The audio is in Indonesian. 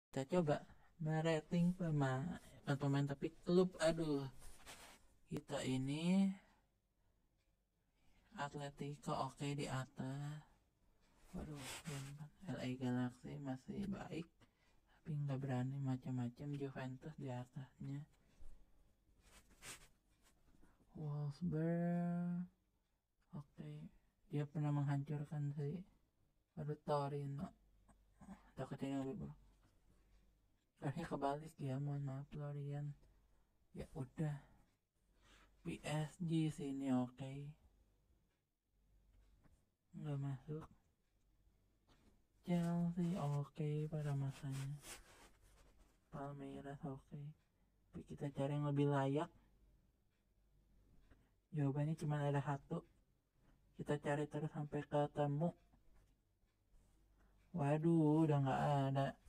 Kita coba merating pemain tapi klub. Aduh, kita ini Atletico oke di atas. Waduh, LA Galaxy masih baik tapi nggak berani macam-macam. Juventus di atasnya. Wolfsburg oke, dia pernah menghancurkan si Torino. Takutnya lebih bro. Akhirnya kebalik ya, mohon maaf Florian. Ya udah, PSG sini oke, nggak masuk. Chelsea oke pada masanya. Palmeiras oke. Tapi kita cari yang lebih layak. Jawabannya cuma ada satu. Kita cari terus sampai ketemu. Waduh, udah nggak ada.